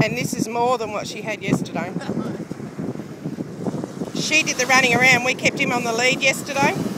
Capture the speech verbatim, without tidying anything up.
And this is more than what she had yesterday. She did the running around. We kept him on the lead yesterday.